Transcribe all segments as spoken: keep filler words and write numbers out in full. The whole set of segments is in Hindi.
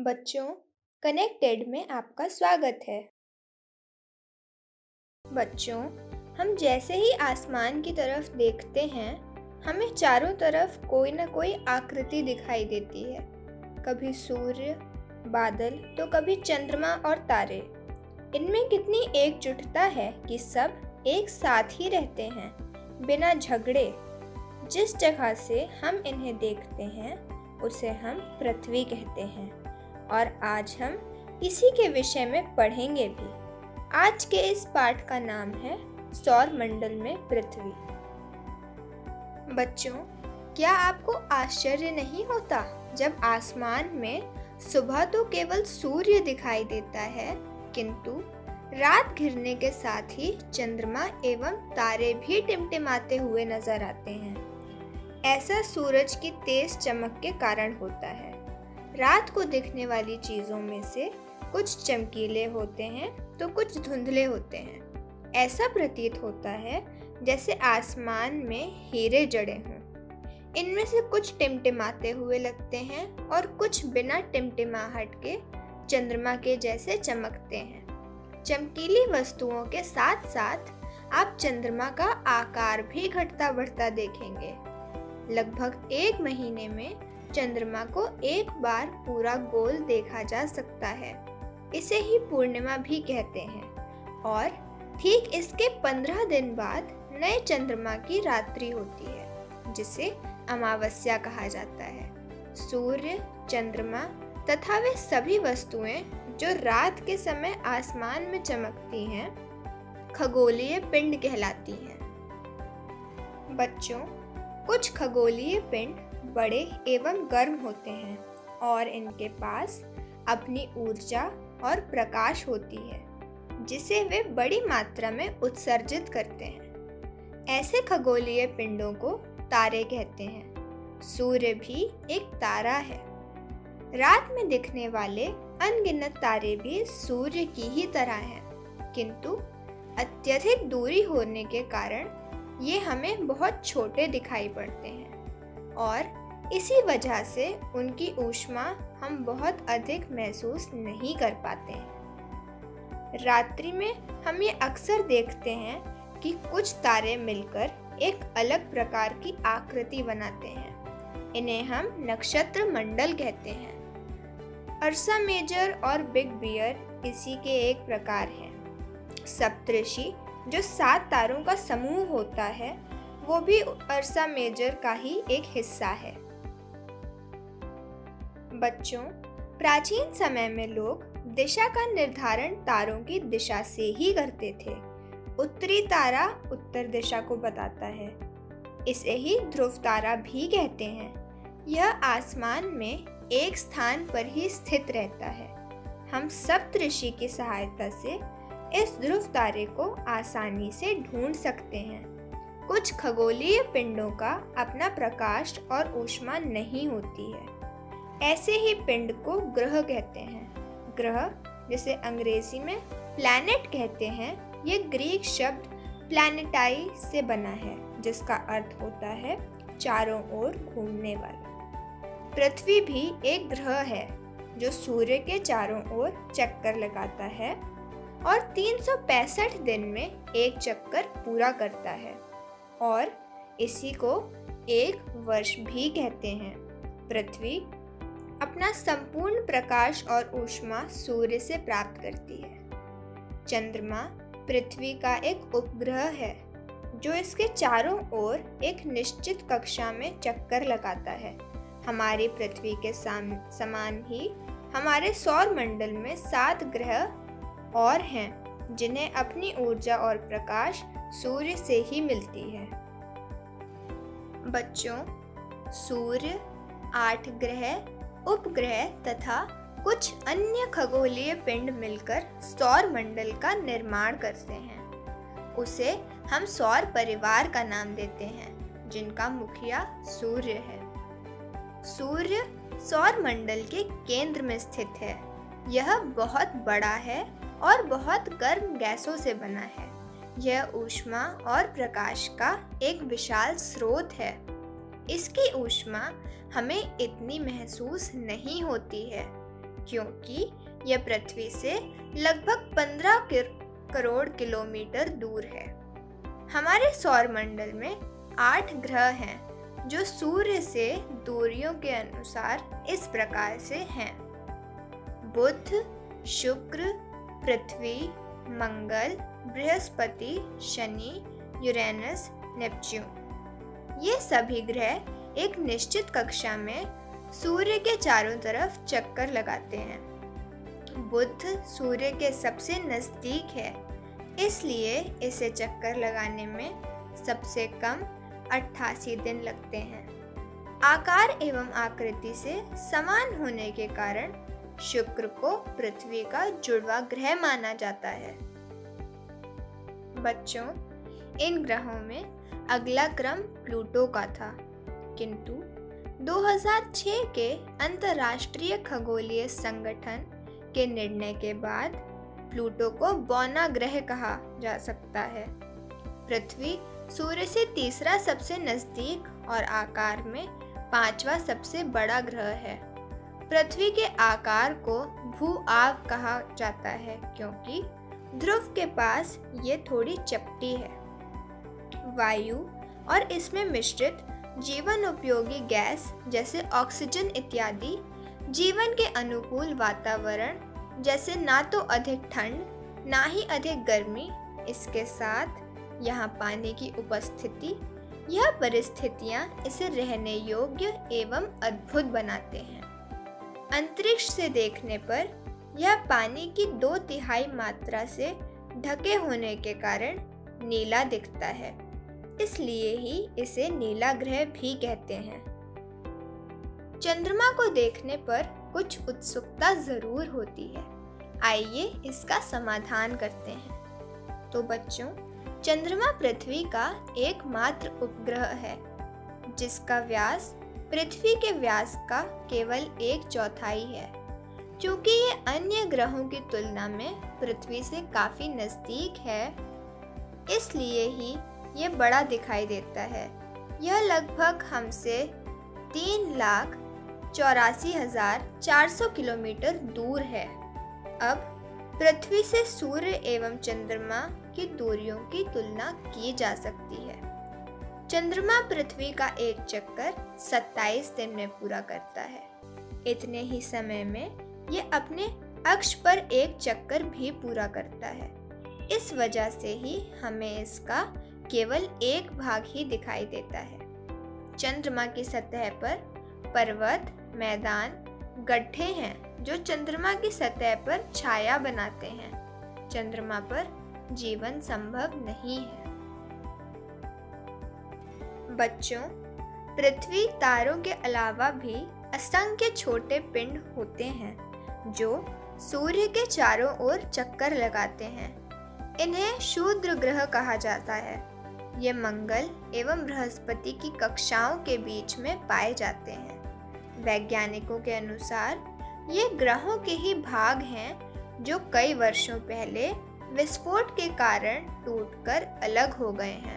बच्चों, कनेक्टेड में आपका स्वागत है। बच्चों, हम जैसे ही आसमान की तरफ देखते हैं, हमें चारों तरफ कोई न कोई आकृति दिखाई देती है। कभी सूर्य, बादल तो कभी चंद्रमा और तारे। इनमें कितनी एकजुटता है कि सब एक साथ ही रहते हैं, बिना झगड़े। जिस जगह से हम इन्हें देखते हैं, उसे हम पृथ्वी कहते हैं और आज हम इसी के विषय में पढ़ेंगे भी। आज के इस पाठ का नाम है सौर मंडल में पृथ्वी। बच्चों, क्या आपको आश्चर्य नहीं होता जब आसमान में सुबह तो केवल सूर्य दिखाई देता है, किंतु रात घिरने के साथ ही चंद्रमा एवं तारे भी टिमटिमाते हुए नजर आते हैं। ऐसा सूरज की तेज चमक के कारण होता है। रात को दिखने वाली चीजों में से कुछ चमकीले होते हैं तो कुछ धुंधले होते हैं। ऐसा प्रतीत होता है जैसे आसमान में हीरे जड़े हों। इनमें से कुछ टिमटिमाते हुए लगते हैं और कुछ बिना टिमटिमाहट के चंद्रमा के जैसे चमकते हैं। चमकीली वस्तुओं के साथ साथ आप चंद्रमा का आकार भी घटता बढ़ता देखेंगे। लगभग एक महीने में चंद्रमा को एक बार पूरा गोल देखा जा सकता है। इसे ही पूर्णिमा भी कहते हैं और ठीक इसके पंद्रह दिन बाद नए चंद्रमा की रात्रि होती है, जिसे अमावस्या कहा जाता है। सूर्य, चंद्रमा तथा वे सभी वस्तुएं जो रात के समय आसमान में चमकती हैं, खगोलीय पिंड कहलाती हैं। बच्चों, कुछ खगोलीय पिंड बड़े एवं गर्म होते हैं और इनके पास अपनी ऊर्जा और प्रकाश होती है, जिसे वे बड़ी मात्रा में उत्सर्जित करते हैं। ऐसे खगोलीय पिंडों को तारे कहते हैं। सूर्य भी एक तारा है। रात में दिखने वाले अनगिनत तारे भी सूर्य की ही तरह हैं, किंतु अत्यधिक दूरी होने के कारण ये हमें बहुत छोटे दिखाई पड़ते हैं और इसी वजह से उनकी ऊष्मा हम बहुत अधिक महसूस नहीं कर पाते हैं। रात्रि में हम ये अक्सर देखते हैं कि कुछ तारे मिलकर एक अलग प्रकार की आकृति बनाते हैं। इन्हें हम नक्षत्र मंडल कहते हैं। अर्सा मेजर और बिग बियर इसी के एक प्रकार हैं। सप्तऋषि जो सात तारों का समूह होता है, वो भी अर्सा मेजर का ही एक हिस्सा है। बच्चों, प्राचीन समय में लोग दिशा का निर्धारण तारों की दिशा से ही करते थे। उत्तरी तारा उत्तर दिशा को बताता है। इसे ही ध्रुव तारा भी कहते हैं। यह आसमान में एक स्थान पर ही स्थित रहता है। हम सप्तऋषि की सहायता से इस ध्रुव तारे को आसानी से ढूंढ सकते हैं। कुछ खगोलीय पिंडों का अपना प्रकाश और ऊष्मा नहीं होती है। ऐसे ही पिंड को ग्रह कहते हैं। ग्रह, जिसे अंग्रेजी में प्लैनेट कहते हैं, ये ग्रीक शब्द प्लैनेटाई से बना है, जिसका अर्थ होता है चारों ओर घूमने वाला। पृथ्वी भी एक ग्रह है जो सूर्य के चारों ओर चक्कर लगाता है और तीन सौ पैंसठ दिन में एक चक्कर पूरा करता है और इसी को एक वर्ष भी कहते हैं। पृथ्वी अपना संपूर्ण प्रकाश और ऊष्मा सूर्य से प्राप्त करती है। चंद्रमा पृथ्वी का एक उपग्रह है जो इसके चारों ओर एक निश्चित कक्षा में चक्कर लगाता है। हमारी पृथ्वी के समान ही हमारे सौर मंडल में सात ग्रह और हैं, जिन्हें अपनी ऊर्जा और प्रकाश सूर्य से ही मिलती है। बच्चों, सूर्य, आठ ग्रह, उपग्रह तथा कुछ अन्य खगोलीय पिंड मिलकर सौर मंडल का निर्माण करते हैं। उसे हम सौर परिवार का नाम देते हैं, जिनका मुखिया सूर्य है। सूर्य सौर मंडल के केंद्र में स्थित है। यह बहुत बड़ा है और बहुत गर्म गैसों से बना है। यह ऊष्मा और प्रकाश का एक विशाल स्रोत है। इसकी ऊष्मा हमें इतनी महसूस नहीं होती है, क्योंकि यह पृथ्वी से लगभग पंद्रह करोड़ किलोमीटर दूर है। हमारे सौर मंडल में आठ ग्रह हैं जो सूर्य से दूरियों के अनुसार इस प्रकार से हैं: बुध, शुक्र, पृथ्वी, मंगल, बृहस्पति, शनि, यूरेनस, नेपच्यून। ये सभी ग्रह एक निश्चित कक्षा में सूर्य के चारों तरफ चक्कर लगाते हैं। बुध सूर्य के सबसे नज़दीक है, इसलिए इसे चक्कर लगाने में सबसे कम अट्ठासी दिन लगते हैं। आकार एवं आकृति से समान होने के कारण शुक्र को पृथ्वी का जुड़वा ग्रह माना जाता है। बच्चों, इन ग्रहों में अगला क्रम प्लूटो का था, किंतु दो हज़ार छह के अंतर्राष्ट्रीय खगोलीय संगठन के निर्णय के बाद प्लूटो को बौना ग्रह कहा जा सकता है। पृथ्वी सूर्य से तीसरा सबसे नजदीक और आकार में पांचवा सबसे बड़ा ग्रह है। पृथ्वी के आकार को भू-आव कहा जाता है क्योंकि ध्रुव के पास ये थोड़ी चपटी है। वायु और इसमें मिश्रित जीवन उपयोगी गैस जैसे ऑक्सीजन इत्यादि जीवन के अनुकूल वातावरण जैसे ना तो अधिक ठंड ना ही अधिक गर्मी, इसके साथ यहाँ पानी की उपस्थिति, यह परिस्थितियाँ इसे रहने योग्य एवं अद्भुत बनाते हैं। अंतरिक्ष से देखने पर यह पानी की दो तिहाई मात्रा से ढके होने के कारण नीला दिखता है, इसलिए ही इसे नीला ग्रह भी कहते हैं। चंद्रमा को देखने पर कुछ उत्सुकता जरूर होती है। आइए इसका समाधान करते हैं। तो बच्चों, चंद्रमा पृथ्वी का एकमात्र उपग्रह है जिसका व्यास पृथ्वी के व्यास का केवल एक चौथाई है। क्योंकि ये अन्य ग्रहों की तुलना में पृथ्वी से काफी नजदीक है, इसलिए ही ये बड़ा दिखाई देता है। यह लगभग हमसे तीन लाख चौरासी हजार चार सौ किलोमीटर दूर है। अब पृथ्वी से सूर्य एवं चंद्रमा की दूरियों की तुलना की जा सकती है। चंद्रमा पृथ्वी का एक चक्कर सत्ताईस दिन में पूरा करता है। इतने ही समय में ये अपने अक्ष पर एक चक्कर भी पूरा करता है। इस वजह से ही हमें इसका केवल एक भाग ही दिखाई देता है। चंद्रमा की सतह पर पर्वत, मैदान, गड्ढे हैं जो चंद्रमा की सतह पर छाया बनाते हैं। चंद्रमा पर जीवन संभव नहीं है। बच्चों, पृथ्वी तारों के अलावा भी असंख्य छोटे पिंड होते हैं जो सूर्य के चारों ओर चक्कर लगाते हैं। इन्हें क्षुद्र ग्रह कहा जाता है। ये मंगल एवं बृहस्पति की कक्षाओं के बीच में पाए जाते हैं। वैज्ञानिकों के अनुसार ये ग्रहों के ही भाग हैं जो कई वर्षों पहले विस्फोट के कारण टूटकर अलग हो गए हैं।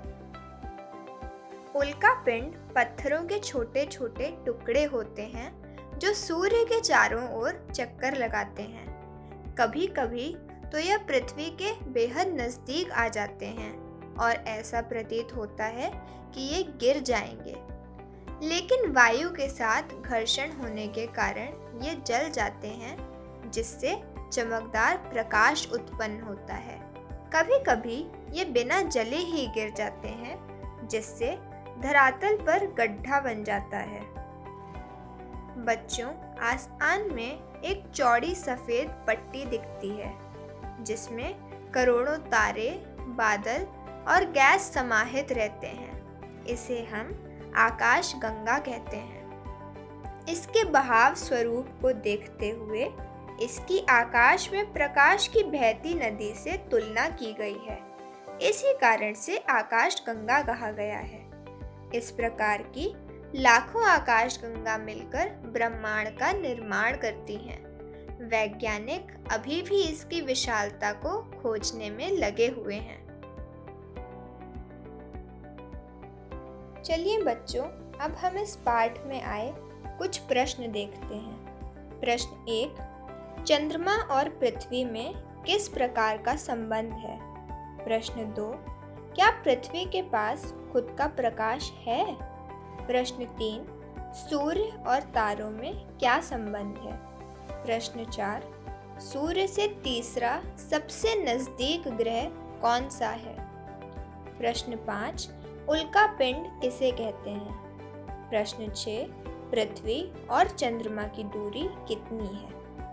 उल्का पिंड पत्थरों के छोटे छोटे टुकड़े होते हैं जो सूर्य के चारों ओर चक्कर लगाते हैं। कभी कभी तो यह पृथ्वी के बेहद नज़दीक आ जाते हैं और ऐसा प्रतीत होता है कि ये गिर जाएंगे, लेकिन वायु के साथ घर्षण होने के कारण ये जल जाते हैं, जिससे चमकदार प्रकाश उत्पन्न होता है। कभी कभी ये बिना जले ही गिर जाते हैं, जिससे धरातल पर गड्ढा बन जाता है। बच्चों, आसमान में एक चौड़ी सफेद पट्टी दिखती है जिसमें करोड़ों तारे, बादल और गैस समाहित रहते हैं। इसे हम आकाश गंगा कहते हैं। इसके बहाव स्वरूप को देखते हुए इसकी आकाश में प्रकाश की बहती नदी से तुलना की गई है। इसी कारण से आकाश गंगा कहा गया है। इस प्रकार की लाखों आकाश गंगा मिलकर ब्रह्मांड का निर्माण करती हैं। वैज्ञानिक अभी भी इसकी विशालता को खोजने में लगे हुए हैं। चलिए बच्चों, अब हम इस पाठ में आए कुछ प्रश्न देखते हैं। प्रश्न एक, चंद्रमा और पृथ्वी में किस प्रकार का संबंध है? प्रश्न दो, क्या पृथ्वी के पास खुद का प्रकाश है? प्रश्न तीन, सूर्य और तारों में क्या संबंध है? प्रश्न चार, सूर्य से तीसरा सबसे नजदीक ग्रह कौन सा है? प्रश्न पाँच, उल्का पिंड किसे कहते हैं? प्रश्न छः, पृथ्वी और चंद्रमा की दूरी कितनी है?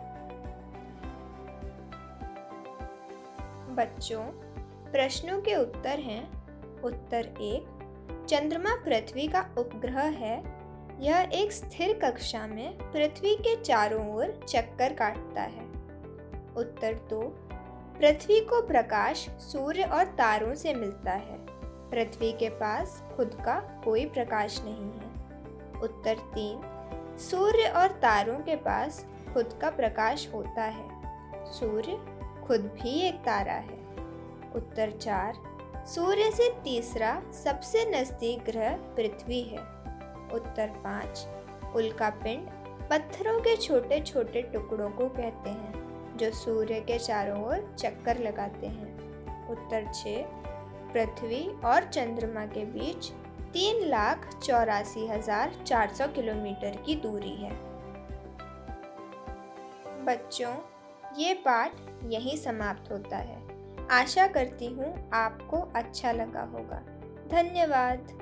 बच्चों, प्रश्नों के उत्तर हैं। उत्तर एक, चंद्रमा पृथ्वी का उपग्रह है। यह एक स्थिर कक्षा में पृथ्वी के चारों ओर चक्कर काटता है। उत्तर दो, पृथ्वी को प्रकाश सूर्य और तारों से मिलता है। पृथ्वी के पास खुद का कोई प्रकाश नहीं है। उत्तर तीन, सूर्य और तारों के पास खुद का प्रकाश होता है। सूर्य खुद भी एक तारा है। उत्तर चार, सूर्य से तीसरा सबसे नजदीक ग्रह पृथ्वी है। उत्तर पाँच, उल्का पिंड पत्थरों के छोटे छोटे टुकड़ों को कहते हैं जो सूर्य के चारों ओर चक्कर लगाते हैं। उत्तर छः, पृथ्वी और चंद्रमा के बीच तीन लाख चौरासी हजार चार सौ किलोमीटर की दूरी है। बच्चों, ये पाठ यहीं समाप्त होता है। आशा करती हूँ आपको अच्छा लगा होगा। धन्यवाद।